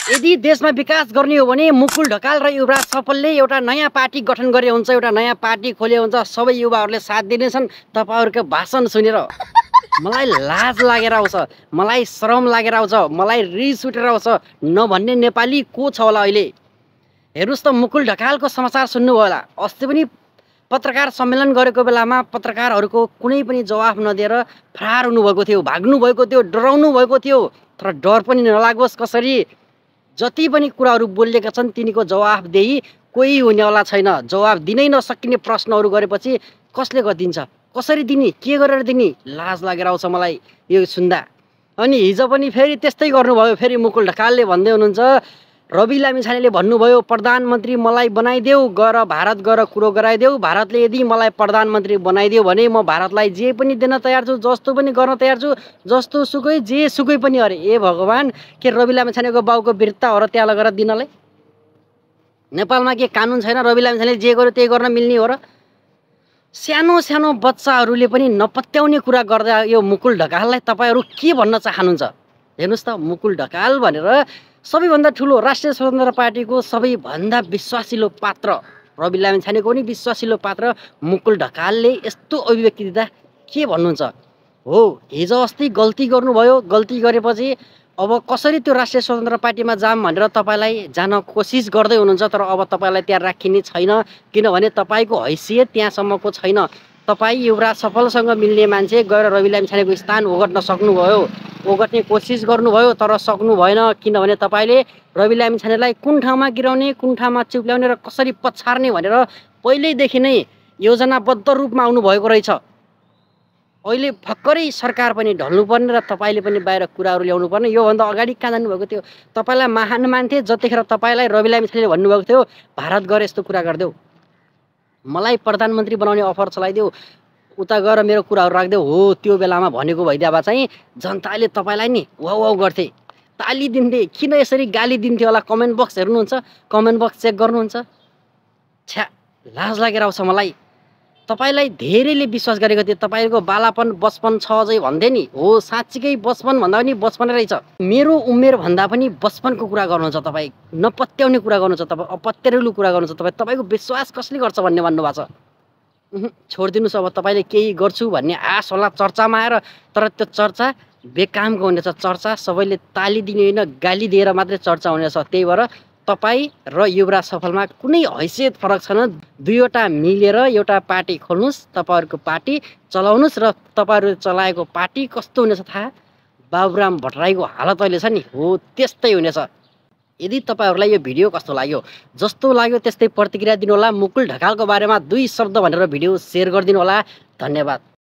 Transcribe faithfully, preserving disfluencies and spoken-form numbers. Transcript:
यदि देशमा विकास गर्ने हो भने मुकुल ढकाल र युवराज सफलले एउटा नयाँ पार्टी गठन गरे हुन्छ, एउटा नयाँ पार्टी खोले हुन्छ, सबै युवाहरूले साथ दिनेछन्। तपाईँहरूको भाषण सुनेर मलाई लाज लागेर आउँछ, मलाई शरम लागेर आउँछ, मलाई रिस उठेर आउँछ। नभन्ने नेपाली को छ होला अहिले? हेर्नुहोस् त, मुकुल ढकालको समाचार सुन्नुभयो होला। अस्ति पनि पत्रकार सम्मेलन गरेको बेलामा पत्रकारहरूको कुनै पनि जवाफ नदिएर फरार हुनुभएको थियो, भाग्नु भएको थियो, डराउनु भएको थियो। तर डर पनि नलागोस् कसरी, जति पनि कुराहरू बोलिएका छन् तिनीको जवाफदेही कोही हुनेवाला छैन। जवाफ दिनै नसकिने प्रश्नहरू गरेपछि कसले गरिदिन्छ? कसरी दिने? के गरेर दिने? लाज लागेर आउँछ मलाई यो सुन्दा। अनि हिजो पनि फेरि त्यस्तै गर्नुभयो। फेरि मुकुल ढकालले भन्दै हुनुहुन्छ, रवि लामिछानेले भन्नुभयो प्रधानमन्त्री मलाई बनाइदेऊ, गएर भारत गएर कुरो गराइदेऊ। भारतले यदि मलाई प्रधानमन्त्री बनाइदियो भने म भारतलाई जे पनि दिन तयार छु, जस्तो पनि गर्न तयार छु, जस्तो सुकै जे सुकै पनि। अरे ए भगवान्, के रवि लामिछानेको बाउको बिर्ता हो र त्यहाँ लगेर दिनलाई? नेपालमा के कानुन छैन? रवि लामिछानेले जे गर्यो त्यही गर्न मिल्ने हो र? सानो सानो बच्चाहरूले पनि नपत्याउने कुरा गर्दा यो मुकुल ढकाललाई तपाईँहरू के भन्न चाहनुहुन्छ? हेर्नुहोस् त, मुकुल ढकाल भनेर सबैभन्दा ठुलो राष्ट्रिय स्वतन्त्र पार्टीको सबैभन्दा विश्वासिलो पात्र, रवि लामिछानेको पनि विश्वासिलो पात्र मुकुल ढकालले यस्तो अभिव्यक्ति दिँदा के भन्नुहुन्छ? हो, हिजो अस्ति गल्ती गर्नुभयो, गल्ती गरेपछि अब कसरी त्यो राष्ट्रिय स्वतन्त्र पार्टीमा जाम भनेर तपाईँलाई जान कोसिस गर्दै हुनुहुन्छ। तर अब तपाईँलाई त्यहाँ राखिने छैन, किनभने तपाईँको हैसियत त्यहाँसम्मको छैन। तपाईँ युवराज सफलसँग मिल्ने मान्छे गएर रवि लामिछानेको स्थान ओगट्न सक्नुभयो, ओगट्ने कोसिस गर्नुभयो, तर सक्नु भएन। किनभने तपाईँले रवि लामिछानेलाई कुन ठाउँमा गिराउने, कुन ठाउँमा चिप्ल्याउने र कसरी पछार्ने भनेर पहिल्यैदेखि नै योजनाबद्ध रूपमा आउनुभएको रहेछ। अहिले भर्खरै सरकार पनि ढल्नुपर्ने र तपाईँले पनि बाहिर कुराहरू ल्याउनु पर्ने। योभन्दा अगाडि कहाँ जानुभएको थियो? तपाईँलाई महान मान्थे जतिखेर तपाईँलाई रवि लामिछानेले भन्नुभएको थियो भारत गएर यस्तो कुरा गरिदेऊ, मलाई प्रधानमन्त्री बनाउने अफर चलाइदेऊ, उता गएर मेरो कुराहरू राखिदेऊ। हो, त्यो बेलामा भनेको भइदिए भए चाहिँ जनताले तपाईँलाई नि वाउ वाउ गर्थे, ताली दिन्थे। किन यसरी गाली दिन्थ्यो होला? कमेन्ट बक्स हेर्नुहुन्छ, कमेन्ट बक्स चेक गर्नुहुन्छ। छ्या, लाज लागेर आउँछ मलाई। तपाईँलाई धेरैले विश्वास गरेको थियो, तपाईँको बालापन बचपन छ अझै भन्थे नि। हो, साँच्चीकै बचपन भन्दा पनि बचपन रहेछ। मेरो उमेर भन्दा पनि बचपनको कुरा गर्नुहुन्छ तपाईँ, नपत्याउने कुरा गर्नुहुन्छ तपाईँ, अपत्यारिलो कुरा गर्नुहुन्छ तपाईँ। तपाईँको विश्वास कसले गर्छ भन्ने भन्नुभएको छ। छोडिदिनुहोस्, अब तपाईँले केही गर्छु भन्ने आश होला चर्चामा आएर, तर त्यो चर्चा बेकामको हुनेछ। चर्चा सबैले ताली दिने होइन, गाली दिएर मात्रै चर्चा हुनेछ। त्यही भएर तपाईँ र युवराज सफलमा कुनै हैसियत फरक छैन। दुईवटा मिलेर एउटा पार्टी खोल्नुहोस्, तपाईँहरूको पार्टी चलाउनुहोस् र तपाईँहरूले चलाएको पार्टी कस्तो हुनेछ थाहा? बाबुराम भट्टराईको हालत अहिले छ नि, हो त्यस्तै हुनेछ। यदि तपाईँहरूलाई यो भिडियो कस्तो लाग्यो, जस्तो लाग्यो त्यस्तै प्रतिक्रिया दिनुहोला। मुकुल ढकालको बारेमा दुई शब्द भनेर भिडियो सेयर गरिदिनु होला। धन्यवाद।